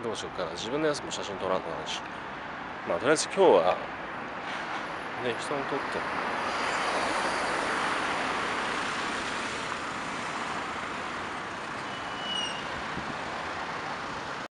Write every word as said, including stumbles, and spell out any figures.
どうしようかな。自分のやつも写真撮らんとなんし。まあとりあえず今日はね、人に撮って